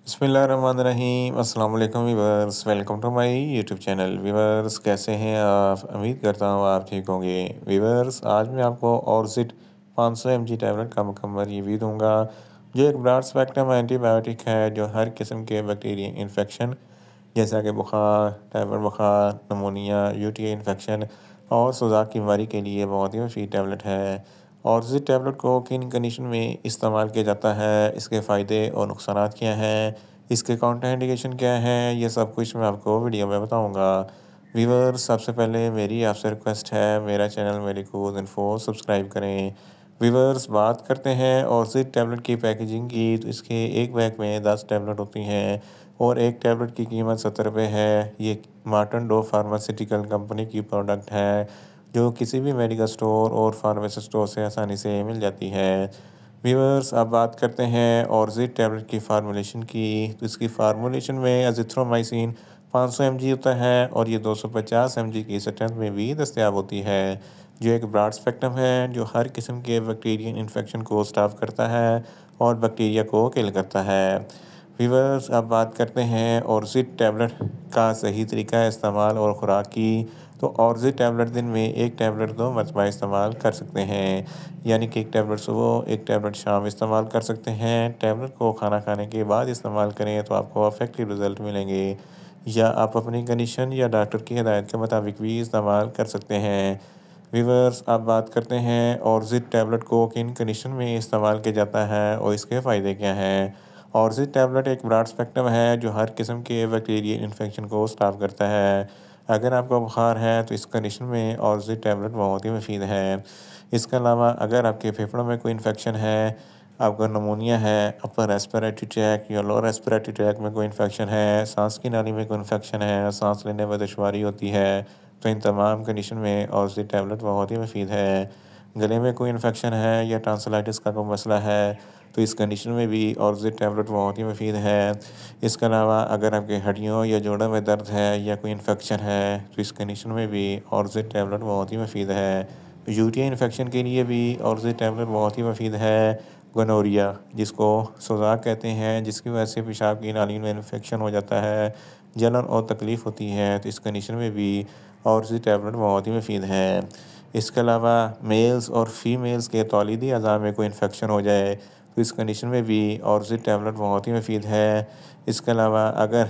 बिस्मिल्लाहिर्रहमानिर्रहीम अस्सलाम वालेकुम viewers, welcome to my YouTube channel. Viewers, कैसे हैं आप? उम्मीद करता हूँ आप ठीक होंगे। वीवर्स, आज मैं आपको ऑर्जिट 500 mg टैबलेट का मुकम्मल रिव्यू दूंगा, जो एक ब्रॉड स्पेक्ट्रम एंटीबायोटिक है जो हर किस्म के बैक्टीरियल इन्फेक्शन जैसा कि बुखार, टाइफाइड बुखार, नमोनिया, यूटीआई इन्फेक्शन और सोज़ाक की बीमारी के लिए बहुत ही मुफीद टैबलेट है। और इस टैबलेट को किन कंडीशन में इस्तेमाल किया जाता है, इसके फ़ायदे और नुकसानात क्या हैं, इसके कॉन्ट्राइंडिकेशन क्या हैं, ये सब कुछ मैं आपको वीडियो में बताऊंगा। व्यूअर्स, सबसे पहले मेरी आपसे रिक्वेस्ट है, मेरा चैनल मेडिकोज इन्फो सब्सक्राइब करें। व्यूअर्स, बात करते हैं और इस टैबलेट की पैकेजिंग की, तो इसके एक बैग में 10 टैबलेट होती हैं और एक टैबलेट की कीमत 70 रुपये है। ये मार्टन डो फार्मास्यूटिकल कंपनी की प्रोडक्ट है, जो किसी भी मेडिकल स्टोर और फार्मेसी स्टोर से आसानी से मिल जाती है। व्यूअर्स, अब बात करते हैं ऑर्जिट टैबलेट की फार्मूलेशन की, तो इसकी फार्मूलेशन में अजिथ्रोमाइसिन 500 mg होता है और ये 250 mg की स्ट्रेंथ में भी दस्तयाब होती है, जो एक ब्रॉड स्पेक्ट्रम है जो हर किस्म के बैक्टीरियल इन्फेक्शन को स्टॉप करता है और बैक्टीरिया को किल करता है। व्यूअर्स, अब बात करते हैं ऑर्जिट टैबलेट का सही तरीका इस्तेमाल और खुराक की। तो ऑर्जिट टैबलेट दिन में एक टैबलेट 2 मरतबा इस्तेमाल कर सकते हैं, यानी कि एक टैबलेट सुबह, एक टैबलेट शाम इस्तेमाल कर सकते हैं। टैबलेट को खाना खाने के बाद इस्तेमाल करें तो आपको इफेक्टिव रिजल्ट मिलेंगे, या आप अपनी कंडीशन या डॉक्टर की हिदायत के मुताबिक भी इस्तेमाल कर सकते हैं। व्यूअर्स, अब बात करते हैं ऑर्जिट टैबलेट को किन कंडीशन में इस्तेमाल किया जाता है और इसके फ़ायदे क्या हैं। ऑर्जिट टैबलेट एक ब्रॉड स्पेक्ट्रम है जो हर किस्म के बैक्टीरियल इन्फेक्शन को स्टॉप करता है। अगर आपको बुखार है तो इस कंडीशन में ऑर्जिट टैबलेट बहुत ही मुफीद है। इसके अलावा अगर आपके फेफड़ों में कोई इन्फेक्शन है, आपका नमोनिया है, अपर रेस्पिरेटरी ट्रैक या लोअर रेस्पिरेटरी ट्रैक में कोई इन्फेक्शन है, सांस की नाली में कोई इन्फेक्शन है, सांस लेने में दुश्वारी होती है, तो इन तमाम कंडीशन में ऑर्जिट टैबलेट बहुत ही मुफीद है। गले में कोई इन्फेक्शन है या टॉन्सिलाइटिस का कोई मसला है, तो इस कंडीशन में भी ऑर्जिट टैबलेट बहुत ही मुफीद है। इसके अलावा अगर आपके हड्डियों या जोड़ों में दर्द है या कोई इन्फेक्शन है, तो इस कंडीशन में भी ऑर्जिट टैबलेट बहुत ही मुफीद है। यूटीआई इन्फेक्शन के लिए भी ऑर्जिट टैबलेट बहुत ही मुफीद है। गोनोरिया, जिसको सोज़ाक कहते हैं, जिसकी वजह से पेशाब की नाली में इन्फेक्शन हो जाता है, जलन और तकलीफ़ होती है, तो इस कंडीशन में भी ऑर्जिट टैबलेट बहुत ही मुफीद है। इसके अलावा मेल्स और फीमेल्स के तौलीदी अज़ा में कोई इन्फेक्शन हो जाए, तो इस कंडीशन में भी ऑर्जिट टैबलेट बहुत ही मुफीद है। इसके अलावा अगर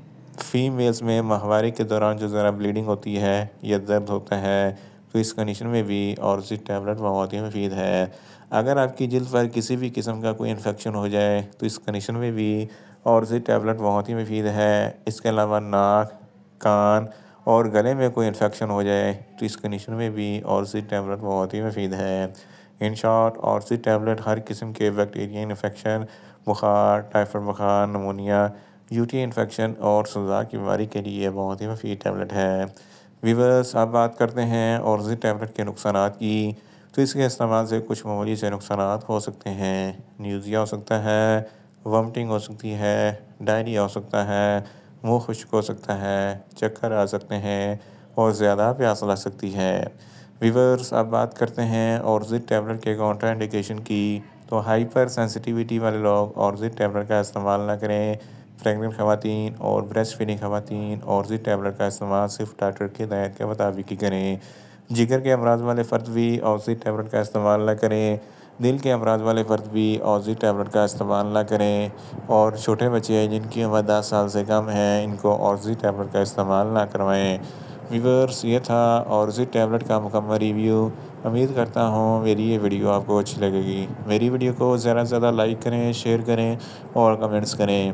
फीमेल्स में माहवारी के दौरान जो ज़रा ब्लीडिंग होती है या दर्द होता है, तो इस कंडीशन में भी ऑर्जिट टैबलेट बहुत ही मुफीद है। अगर आपकी जिल्द पर किसी भी किस्म का कोई इन्फेक्शन हो जाए, तो इस कंडीशन में भी ऑर्जिट टैबलेट बहुत ही मुफीद है। इसके अलावा नाक, कान और गले में कोई इन्फेक्शन हो जाए, तो इस कंडीशन में भी ऑर्जिट टैबलेट बहुत ही मुफीद है। इन शॉर्ट, ऑर्जिट टैबलेट हर किस्म के बैक्टीरियल इन्फेक्शन, बुखार, टाइफाइड बुखार, नमोनिया, यूटीआई इन्फेक्शन और सोज़ाक की बीमारी के लिए बहुत ही मुफीद टैबलेट है। व्यूअर्स, अब बात करते हैं ऑर्जिट टैबलेट के नुकसानात की। तो इसके इस्तेमाल से कुछ मामूली से नुकसानात हो सकते हैं। न्यूज़िया हो सकता है, वॉमिटिंग हो सकती है, डायरिया हो सकता है, मुँह खुश्क हो सकता है, चक्कर आ सकते हैं और ज़्यादा प्यास लग सकती है। व्यूअर्स, अब बात करते हैं ऑर्जिट टैबलेट के कॉन्ट्राइंडिकेशन की। तो हाइपर सेंसिटिविटी वाले लोग ऑर्जिट टैबलेट का इस्तेमाल ना करें। प्रेग्नेंट ख़वातीन और ब्रेस्ट फीडिंग ख़वातीन ऑर्जिट टैबलेट का इस्तेमाल सिर्फ डॉक्टर की हिदायत के मुताबिक ही करें। जिगर के अमराज वाले फ़र्द भी ऑर्जिट टैबलेट का इस्तेमाल ना करें। दिल के अमराज वाले फ़र्द भी ऑर्जिट टैबलेट का इस्तेमाल ना करें। और छोटे बच्चे हैं जिनकी उम्र 10 साल से कम है, इनको ऑर्जिट टैबलेट का इस्तेमाल ना करवाएं। व्यूअर्स, ये था ऑर्जिट टैबलेट का मुकम्मल रिव्यू। उम्मीद करता हूँ मेरी ये वीडियो आपको अच्छी लगेगी। मेरी वीडियो को ज़्यादा से ज़्यादा लाइक करें, शेयर करें और कमेंट्स करें।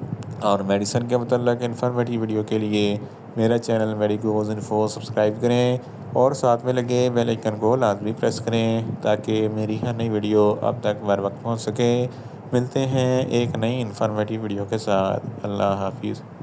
और मेडिसिन के मतलब इन्फॉर्मेटिव वीडियो के लिए मेरा चैनल मेडिकोज इन्फो सब्सक्राइब करें और साथ में लगे बेल आइकन को लाजमी प्रेस करें, ताकि मेरी हर नई वीडियो अब तक बर वक्त पहुँच सके। मिलते हैं एक नई इन्फॉर्मेटिव वीडियो के साथ। अल्लाह हाफिज़।